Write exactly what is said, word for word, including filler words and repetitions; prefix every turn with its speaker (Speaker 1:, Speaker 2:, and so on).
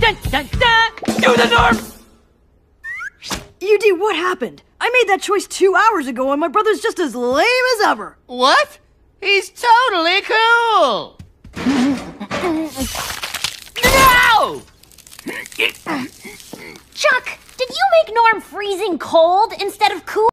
Speaker 1: Dun, dun, dun. Do the Norm!
Speaker 2: U D, what happened? I made that choice two hours ago and my brother's just as lame as ever.
Speaker 3: What? He's totally cool! No!
Speaker 4: Chuck, did you make Norm freezing cold instead of cool?